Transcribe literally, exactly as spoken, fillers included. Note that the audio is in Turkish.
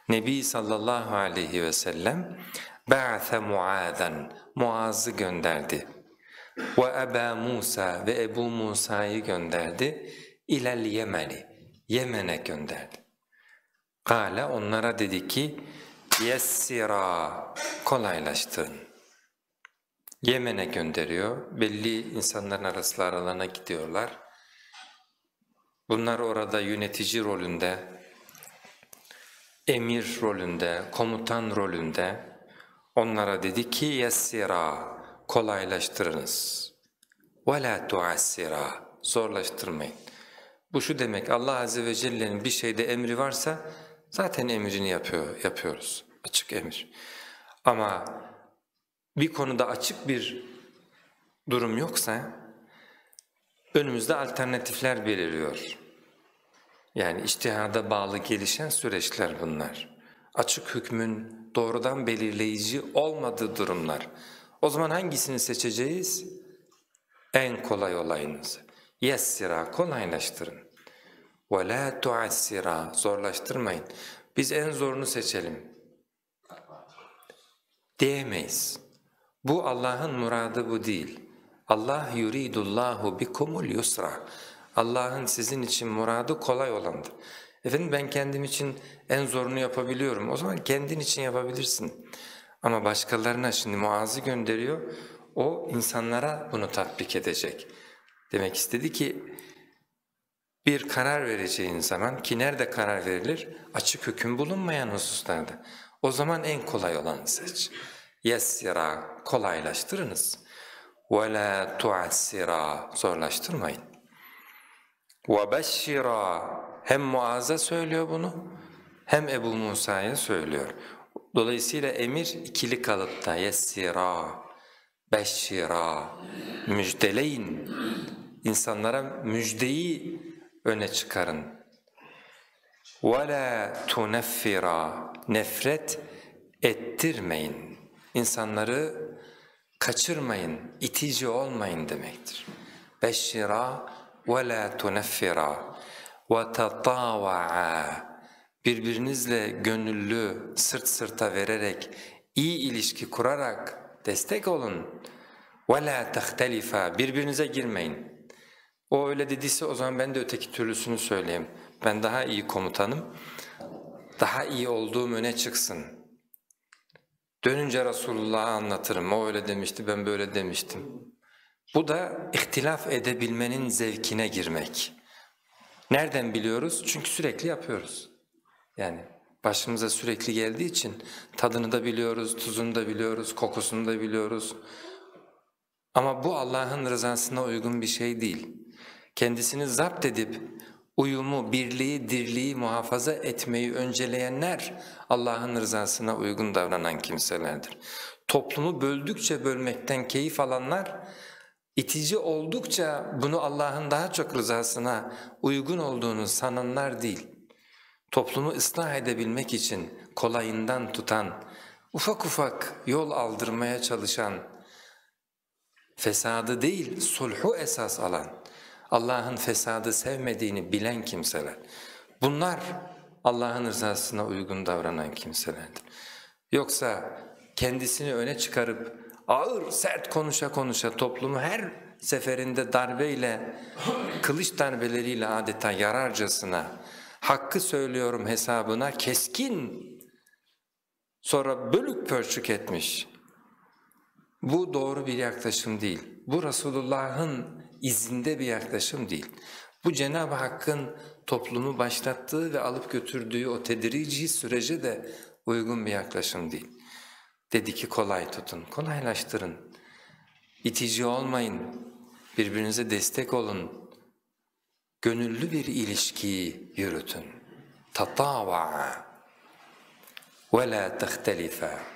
Nebi sallallahu aleyhi ve sellem ba'athe Muazen, Muaz'ı gönderdi. Ve Eba Musa ve Ebu Musa'yı gönderdi. İlel Yemeni, Yemen'e gönderdi. Kâle onlara dedi ki yessira, kolaylaştırın. Yemen'e gönderiyor. Belli insanların arası aralarına gidiyorlar. Bunlar orada yönetici rolünde, emir rolünde, komutan rolünde. Onlara dedi ki yessira, kolaylaştırınız. Ve la tuassira, zorlaştırmayın. Bu şu demek, Allah Azze ve Celle'nin bir şeyde emri varsa zaten emrini yapıyor, yapıyoruz. Açık emir. Ama bir konuda açık bir durum yoksa önümüzde alternatifler beliriyor. Yani içtihada bağlı gelişen süreçler bunlar. Açık hükmün doğrudan belirleyici olmadığı durumlar. O zaman hangisini seçeceğiz? En kolay olayınızı. Yessira, kolaylaştırın. وَلَا تُعَسِّرَا, zorlaştırmayın. Biz en zorunu seçelim diyemeyiz. Bu Allah'ın muradı bu değil. Allah yuridullahu bikumul yusra. Allah'ın sizin için muradı kolay olandır. Efendim ben kendim için en zorunu yapabiliyorum. O zaman kendin için yapabilirsin. Ama başkalarına şimdi Muaz'ı gönderiyor. O insanlara bunu tatbik edecek. Demek istedi ki bir karar vereceğin zaman, ki nerede karar verilir? Açık hüküm bulunmayan hususlarda. O zaman en kolay olanı seç. Yessira, kolaylaştırınız. وَلَا تُعَسِّرَا, zorlaştırmayın. وَبَشِّرَا, hem Muaz'a söylüyor bunu, hem Ebu Musa'ya söylüyor. Dolayısıyla emir ikili kalıpta. Yessira, beşşira, müjdeleyin. İnsanlara müjdeyi öne çıkarın. وَلَا تُنَفِّرَا, nefret ettirmeyin. İnsanları kaçırmayın, itici olmayın demektir. Beşşira وَلَا تُنَفِّرَا وَتَطَاوَعَا, birbirinizle gönüllü, sırt sırta vererek, iyi ilişki kurarak destek olun. وَلَا تَخْتَلِفَا, birbirinize girmeyin. O öyle dediyse o zaman ben de öteki türlüsünü söyleyeyim. Ben daha iyi komutanım, daha iyi olduğum öne çıksın. Dönünce Resulullah'a anlatırım, o öyle demişti, ben böyle demiştim. Bu da ihtilaf edebilmenin zevkine girmek. Nereden biliyoruz? Çünkü sürekli yapıyoruz. Yani başımıza sürekli geldiği için tadını da biliyoruz, tuzunu da biliyoruz, kokusunu da biliyoruz. Ama bu Allah'ın rızasına uygun bir şey değil. Kendisini zapt edip uyumu, birliği, dirliği muhafaza etmeyi önceleyenler Allah'ın rızasına uygun davranan kimselerdir. Toplumu böldükçe bölmekten keyif alanlar, itici oldukça bunu Allah'ın daha çok rızasına uygun olduğunu sananlar değil. Toplumu ıslah edebilmek için kolayından tutan, ufak ufak yol aldırmaya çalışan, fesadı değil sulhu esas alan, Allah'ın fesadı sevmediğini bilen kimseler. Bunlar Allah'ın rızasına uygun davranan kimselerdir. Yoksa kendisini öne çıkarıp ağır sert konuşa konuşa toplumu her seferinde darbeyle, kılıç darbeleriyle adeta yararcasına, hakkı söylüyorum hesabına keskin, sonra bölük pörçük etmiş. Bu doğru bir yaklaşım değil. Bu Resulullah'ın izinde bir yaklaşım değil. Bu Cenab-ı Hakk'ın toplumu başlattığı ve alıp götürdüğü o tedrici sürece de uygun bir yaklaşım değil. Dedi ki kolay tutun, kolaylaştırın. İtici olmayın, birbirinize destek olun. Gönüllü bir ilişkiyi yürütün. Tatava'a ve la tehtelifa.